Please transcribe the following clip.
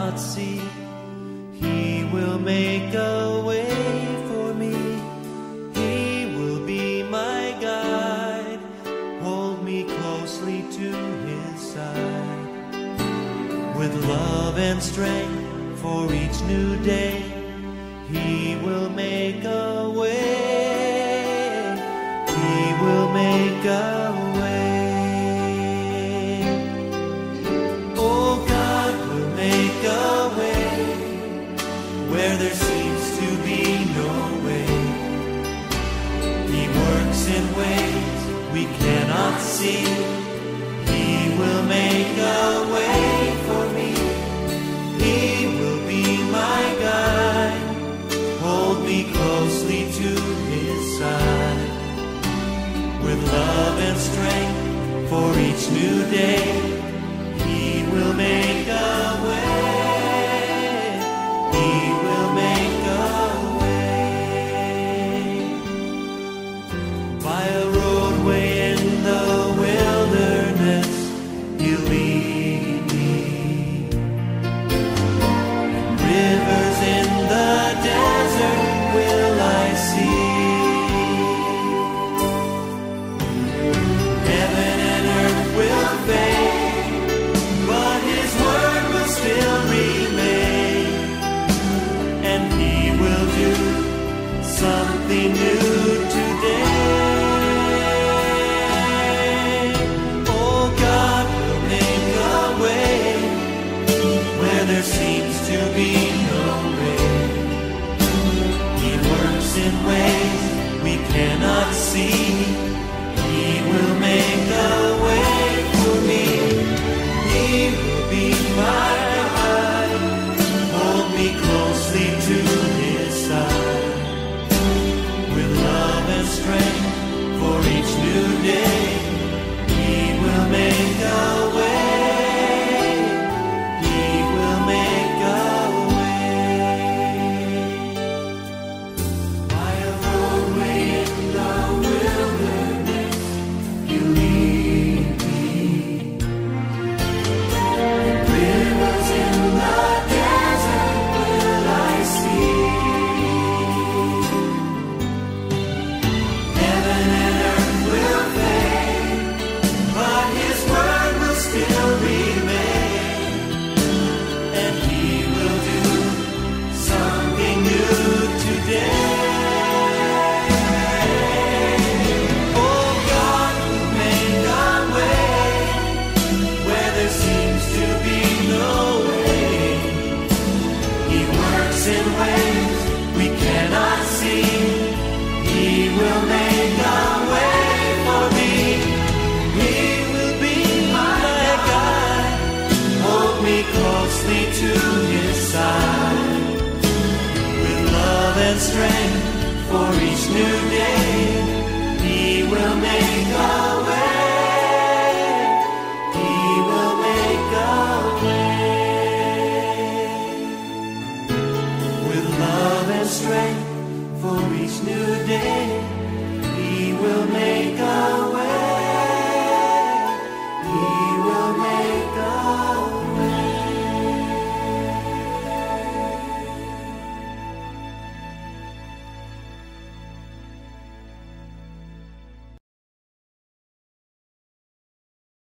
cannot see. He will make a way for me. He will be my guide, hold me closely to his side. With love and strength for each new day, he will make a way. He will make a way. Oh, God will make a way where there seems to be no way. He works in ways we cannot see. He will make a way for me. He will be my guide, hold me closely to his side. With love and strength for each new day, he will make a way. He will make a way. By a roadway in the wilderness, he'll lead me. Rivers in the desert will I see. Heaven and earth will fade, but his word will still remain. And he will do something new today. Oh, God will make a way where there seems to be no way. He works in ways we cannot see. He will make a way for me. He will be my guide, hold me closely to his side. With love and strength for each new day, he will make a way. He will make a way. By a roadway in the wilderness, you lead me. Rivers in the desert will I see. Heaven and earth will fade, but his word will still remain. And he will do something new today. Oh, God will make a way where there seems to be no way. He works in ways we cannot see. He will make a way for me. He will be my guide, hold me closely to his side. With love and strength for each new day, he will make a way. He will make a way. With love and strength for each new day, he will make